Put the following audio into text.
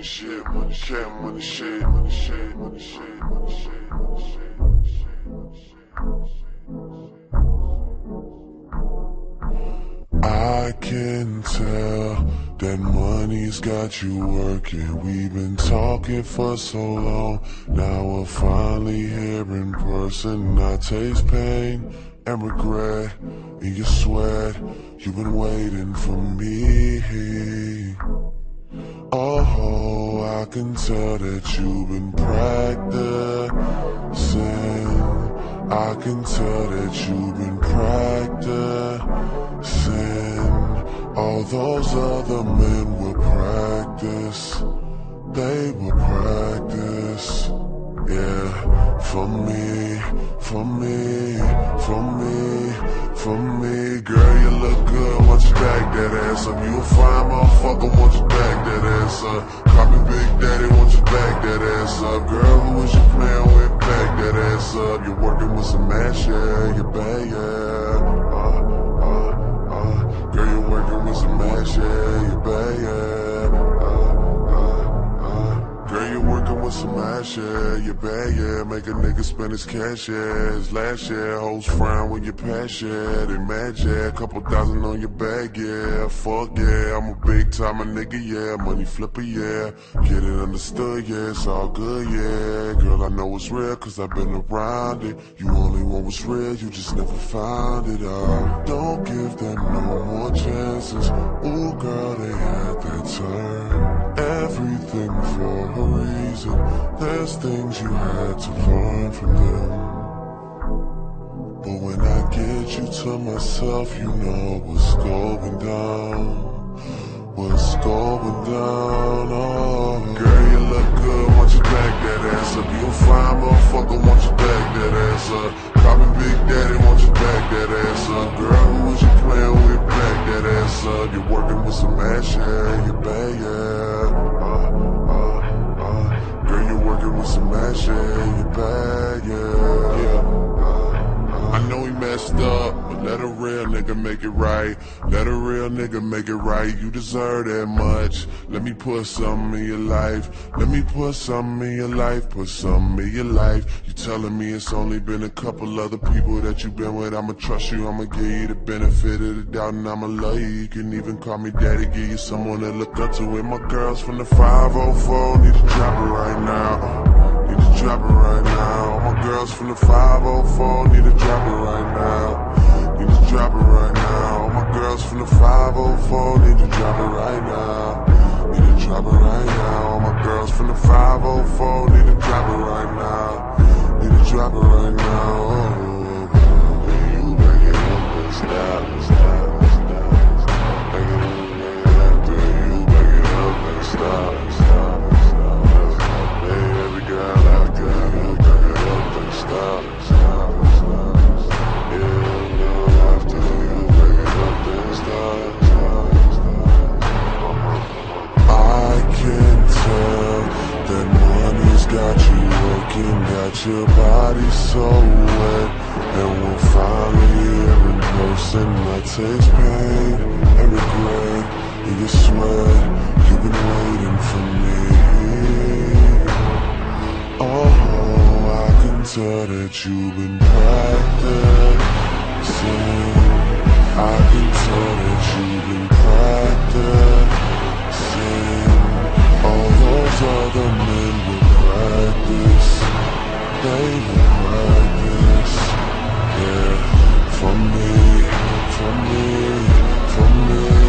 money shit, money shit, money shit, money shit, money shit, money shit, money shit, money shit. I can tell that money's got you working. We've been talking for so long. Now we're finally here in person. I taste pain and regret in your sweat. You've been waiting for me. Oh, I can tell that you've been practicing. I can tell that you've been practicing. All those other men will practice. They will practice. Yeah, for me, for me, for me, for me. Girl, you look good, why don't you back that ass up? You a fine motherfucker, why don't you back that ass up? Call me Big Daddy, why don't you back that ass up? Girl, who is you playing with? Back that ass up. You're working with some ass, yeah, you bad, yeah. Girl, you're working with some ass, yeah, you bad, yeah. Girl, you're working with some ass, yeah, you bad, yeah. Make a nigga spend his cash, yeah. His last year, hoes frown when you pass, yeah. They mad, yeah. Couple thousand on your bag, yeah. Fuck, yeah. I'm a big time nigga, yeah. Money flipper, yeah. Get it understood, yeah. It's all good, yeah. Girl, I know it's real, cause I've been around it. You only want what's real, you just never found it out. Don't give them no more chances. Ooh, girl, they had their turn. Everything for a reason. There's things you had to learn from them. But when I get you to myself, you know what's going down. What's going down, oh. Girl, you look good, why don't you back that ass up? You a fine motherfucker, why don't you back that ass up? Call me Big Daddy, why don't you back that ass up? Girl, who was you playing with? Back that ass up. You're working with some ass, yeah, you bad, yeah. Girl, you're working with some ass, yeah, you bad, yeah. I know he messed up, but let a real nigga make it right. Let a real nigga make it right. You deserve that much. Let me put something in your life. Let me put something in your life. Put something in your life. You telling me it's only been a couple other people that you've been with. I'ma trust you, I'ma give you the benefit of the doubt, and I'ma love you. You can even call me daddy, give you someone to look up to. And my girls from the 504 need to drop it right now. Need to drop it right now. All my girls from the 504 need to drop it right now. Need to drop it right now. All my girls from the 504 need to drop it right now. Need to drop it right now. All my girls from the 504 need to drop it right now. Need to drop it right now. Oh, you bring it up and stop, stop, stop, stop. Bring it up, you bring it up and stop, stop, stop. Every girl out there, you bring it up and stop, stop, stop. Yeah, after you bring it up and stop, stop, stop. I can tell that money's got you working, got your body so wet, and we're finally here in person. I taste pain and regret in your sweat. You've been waiting for me. Oh, I can tell that you've been practicing. I can tell that you've been practicing. All those other men will practice. They will practice. Yeah, for me, for me, for me.